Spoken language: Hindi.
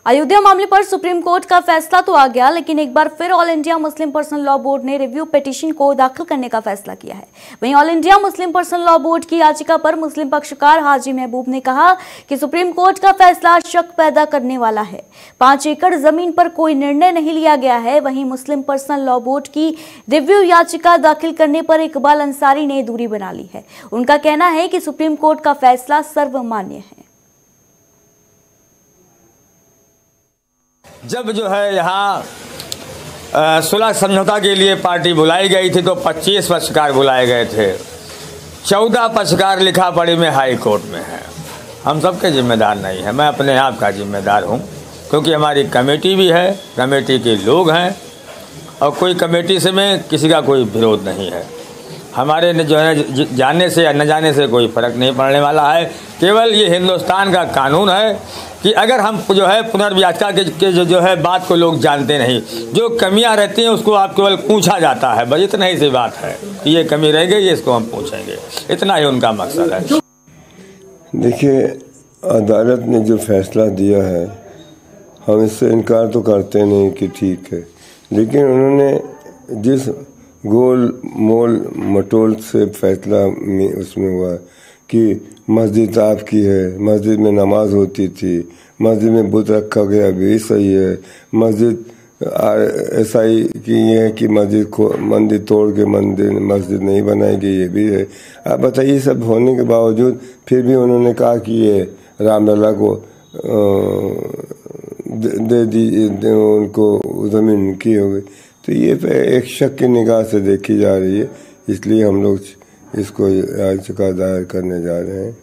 अयोध्या मामले पर सुप्रीम कोर्ट का फैसला तो आ गया, लेकिन एक बार फिर All India Muslim Personal Law Board ने रिव्यू पिटीशन को दाखिल करने का फैसला किया है। वहीं All India Muslim Personal Law Board की याचिका पर मुस्लिम पक्षकार हाजी महबूब ने कहा कि सुप्रीम कोर्ट का फैसला शक पैदा करने वाला है। 5 एकड़ जमीन पर कोई निर्णय नहीं लिया गया है। वहीं मुस्लिम पर्सनल लॉ बोर्ड की रिव्यू याचिका दाखिल करने पर इकबाल अंसारी ने दूरी बना ली है। उनका कहना है कि सुप्रीम कोर्ट का फैसला सर्वमान्य है। जब जो है यहाँ सुलह समझौता के लिए पार्टी बुलाई गई थी तो 25 पक्षकार बुलाए गए थे। 14 पक्षकार लिखा पढ़ी में हाई कोर्ट में है। हम सबके जिम्मेदार नहीं है, मैं अपने आप का जिम्मेदार हूँ, क्योंकि हमारी कमेटी भी है, कमेटी के लोग हैं और कोई कमेटी से में किसी का कोई विरोध नहीं है। हमारे जो है जाने से या न जाने से कोई फर्क नहीं पड़ने वाला है। केवल ये हिंदुस्तान का कानून है कि अगर हम जो है पुनर्व्याख्या के जो है बात को लोग जानते नहीं, जो कमियां रहती हैं उसको आप केवल पूछा जाता है, बस इतना ही सी बात है कि ये कमी रह गई, इसको हम पूछेंगे, इतना ही उनका मकसद है। देखिए, अदालत ने जो फैसला दिया है हम इससे इनकार तो करते नहीं कि ठीक है, लेकिन उन्होंने जिस गोल मोल मटोल से फैसला उसमें हुआ कि मस्जिद आपकी है, मस्जिद में नमाज होती थी, मस्जिद में बुत रखा गया भी सही है, मस्जिद ऐसा ही कि ये है कि मंदिर तोड़ के मस्जिद नहीं बनाएगी, ये भी है। आप बताइए, सब होने के बावजूद फिर भी उन्होंने कहा कि ये रामलला को दे दी, उनको ज़मीन की हो गई। तो ये एक शक की निगाह से देखी जा रही है, इसलिए हम लोग इसको याचिका दायर करने जा रहे हैं।